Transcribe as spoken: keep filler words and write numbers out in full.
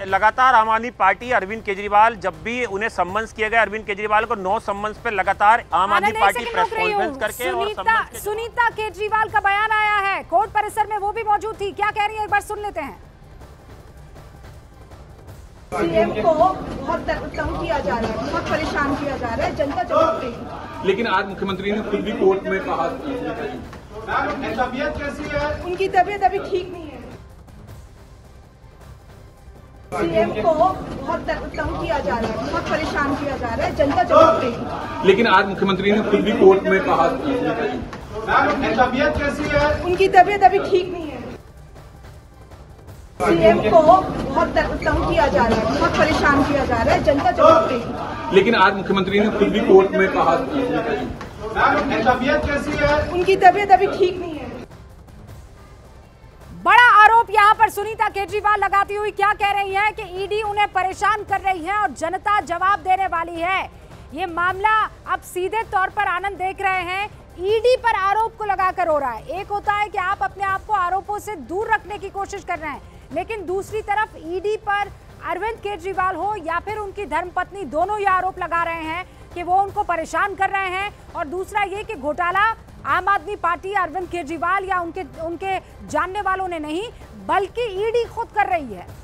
लगातार आम आदमी पार्टी अरविंद केजरीवाल, जब भी उन्हें सम्मन्स किया गया अरविंद केजरीवाल को, नौ सम्मन्स पे लगातार आम आदमी पार्टी प्रेस कॉन्फ्रेंस करके और सुनीता सुनीता केजरीवाल का बयान आया है, कोर्ट परिसर में वो भी मौजूद थी, क्या कह रही है एक बार सुन लेते हैं। सीएम को बहुत तंग किया जा रहा है, बहुत परेशान किया जा रहा है, जनता जवाब देगी। लेकिन आज मुख्यमंत्री ने खुद भी कोर्ट में कहा तबीयत कैसी है? उनकी तबीयत अभी ठीक नहीं है। सीएम को बहुत तंग किया जा रहा है, बहुत परेशान किया जा रहा है, जनता जवाब देगी। लेकिन आज मुख्यमंत्री ने खुद भी कोर्ट में कहा तबीयत कैसी है? उनकी तबीयत अभी ठीक नहीं है। सीएम को बहुत तंग किया जा रहा है, बहुत परेशान किया जा रहा है, जनता जवाब देगी। लेकिन आज मुख्यमंत्री ने खुद भी कोर्ट में कहा तबीयत कैसी है? उनकी तबीयत अभी ठीक नहीं है। बड़ा आरोप यहाँ पर सुनीता केजरीवाल लगाती हुई क्या कह रही है कि ईडी उन्हें परेशान कर रही है और जनता जवाब देने वाली है। ये मामला अब सीधे तौर पर आनंद देख रहे हैं, ईडी पर आरोप को लगाकर हो रहा है। एक होता है कि आप अपने आप को आरोपों से दूर रखने की कोशिश कर रहे हैं, लेकिन दूसरी तरफ ईडी पर अरविंद केजरीवाल हो या फिर उनकी धर्मपत्नी, दोनों ये आरोप लगा रहे हैं कि वो उनको परेशान कर रहे हैं। और दूसरा ये कि घोटाला आम आदमी पार्टी, अरविंद केजरीवाल या उनके उनके जानने वालों ने नहीं, बल्कि ईडी खुद कर रही है।